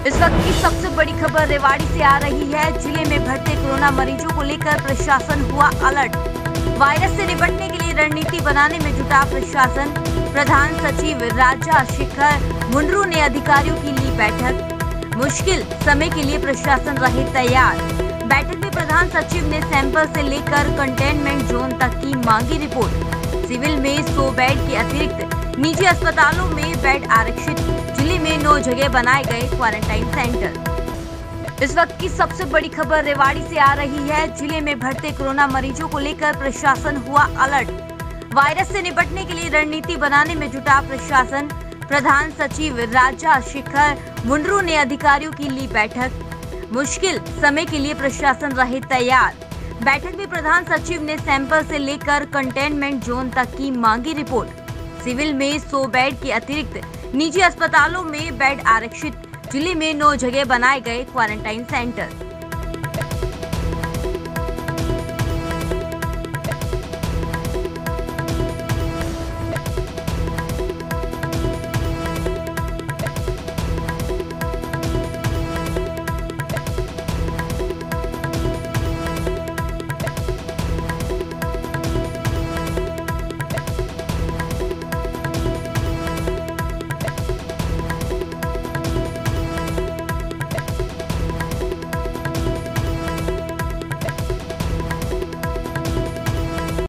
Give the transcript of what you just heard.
इस वक्त की सबसे बड़ी खबर रेवाड़ी से आ रही है। जिले में बढ़ते कोरोना मरीजों को लेकर प्रशासन हुआ अलर्ट। वायरस से निपटने के लिए रणनीति बनाने में जुटा प्रशासन। प्रधान सचिव राजाशेखर मुंडरू ने अधिकारियों की ली बैठक। मुश्किल समय के लिए प्रशासन रहे तैयार। बैठक में प्रधान सचिव ने सैंपल से लेकर कंटेनमेंट जोन तक की मांगी रिपोर्ट। सिविल में 100 बेड के अतिरिक्त निजी अस्पतालों में बेड आरक्षित। जिले में 9 जगह बनाए गए क्वारंटाइन सेंटर। इस वक्त की सबसे बड़ी खबर रेवाड़ी से आ रही है। जिले में बढ़ते कोरोना मरीजों को लेकर प्रशासन हुआ अलर्ट। वायरस से निपटने के लिए रणनीति बनाने में जुटा प्रशासन। प्रधान सचिव राजाशेखर मुंडरू ने अधिकारियों की ली बैठक। मुश्किल समय के लिए प्रशासन रहे तैयार। बैठक में प्रधान सचिव ने सैंपल से लेकर कंटेनमेंट जोन तक की मांगी रिपोर्ट। सिविल में 100 बेड के अतिरिक्त निजी अस्पतालों में बेड आरक्षित। जिले में 9 जगह बनाए गए क्वारंटाइन सेंटर।